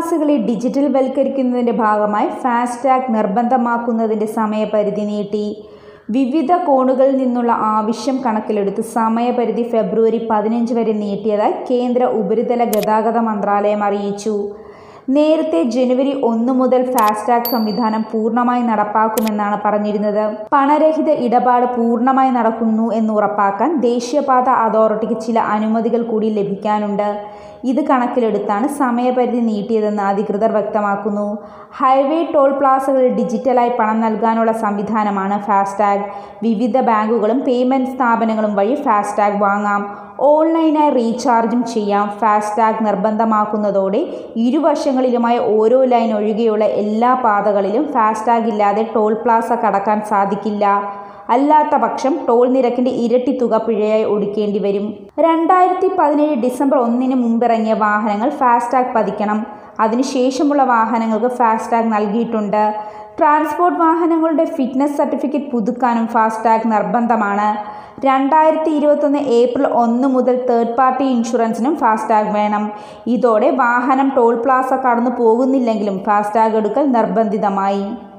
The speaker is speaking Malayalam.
പ്ലാസകളെ ഡിജിറ്റൽ വൽക്കരിക്കുന്നതിൻ്റെ ഭാഗമായി ഫാസ്ടാഗ് നിർബന്ധമാക്കുന്നതിൻ്റെ സമയപരിധി നീട്ടി. വിവിധ കോണുകളിൽ നിന്നുള്ള ആവശ്യം കണക്കിലെടുത്ത് സമയപരിധി ഫെബ്രുവരി 15 വരെ നീട്ടിയതായി കേന്ദ്ര ഉപരിതല ഗതാഗത മന്ത്രാലയം അറിയിച്ചു. നേരത്തെ ജനുവരി 1 മുതൽ ഫാസ്ടാഗ് സംവിധാനം പൂർണ്ണമായി നടപ്പാക്കുമെന്നാണ് പറഞ്ഞിരുന്നത്. പണരഹിത ഇടപാട് പൂർണ്ണമായി നടക്കുന്നു എന്ന് ഉറപ്പാക്കാൻ ദേശീയപാത അതോറിറ്റിക്ക് ചില അനുമതികൾ കൂടി ലഭിക്കാനുണ്ട്. ഇത് കണക്കിലെടുത്താണ് സമയപരിധി നീട്ടിയതെന്ന് അധികൃതർ വ്യക്തമാക്കുന്നു. ഹൈവേ ടോൾ പ്ലാസകളിൽ ഡിജിറ്റലായി പണം നൽകാനുള്ള സംവിധാനമാണ് ഫാസ്ടാഗ്. വിവിധ ബാങ്കുകളും പേയ്മെൻറ്റ് സ്ഥാപനങ്ങളും വഴി ഫാസ്ടാഗ് വാങ്ങാം. ഓൺലൈനായി റീചാർജും ചെയ്യാം. ഫാസ്ടാഗ് നിർബന്ധമാക്കുന്നതോടെ ഇരുവശങ്ങളിലുമായി ഓരോ ലൈൻ ഒഴികെയുള്ള എല്ലാ പാതകളിലും ഫാസ്ടാഗ് ഇല്ലാതെ ടോൾ പ്ലാസ കടക്കാൻ സാധിക്കില്ല. അല്ലാത്ത പക്ഷം ടോൾ നിരക്കിൻ്റെ ഇരട്ടി തുക പിഴയായി ഒടുക്കേണ്ടി വരും. 2017 ഡിസംബർ 1 മുമ്പിറങ്ങിയ വാഹനങ്ങൾ ഫാസ്ടാഗ് പതിക്കണം. അതിനുശേഷമുള്ള വാഹനങ്ങൾക്ക് ഫാസ്ടാഗ് നൽകിയിട്ടുണ്ട്. ട്രാൻസ്പോർട്ട് വാഹനങ്ങളുടെ ഫിറ്റ്നസ് സർട്ടിഫിക്കറ്റ് പുതുക്കാനും ഫാസ്ടാഗ് നിർബന്ധമാണ്. 2021 ഏപ്രിൽ 1 മുതൽ തേർഡ് പാർട്ടി ഇൻഷുറൻസിനും ഫാസ്ടാഗ് വേണം. ഇതോടെ വാഹനം ടോൾ പ്ലാസ കടന്നു പോകുന്നില്ലെങ്കിലും ഫാസ്ടാഗ് എടുക്കൽ നിർബന്ധിതമായി.